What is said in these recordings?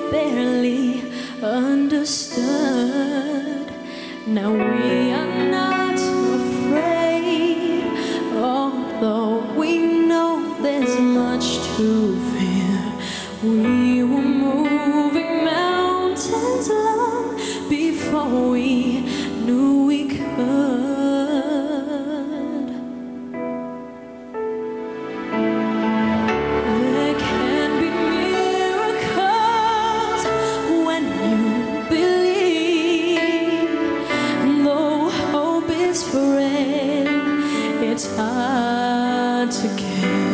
barely understood. Now we are not afraid, although we know there's much to fear. We were moving mountains long before we knew we could. There can be miracles when you believe. Though hope is frail, it's hard to give.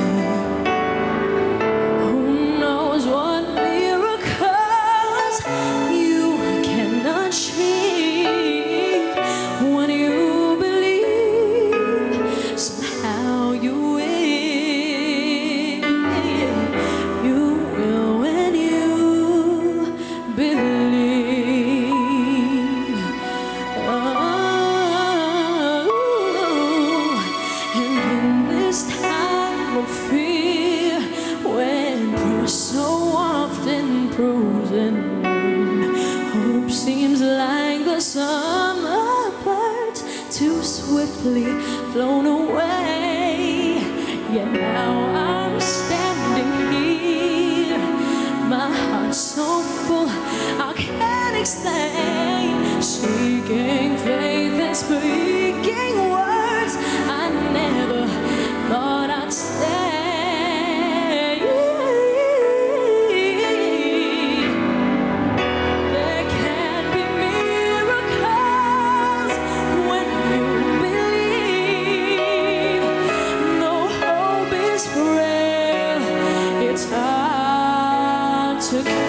Hope seems like the summer birds too swiftly flown away. Yet now I'm standing here, my heart's so full I can't explain, seeking faith and speaking words I never thought I'd say. It's hard to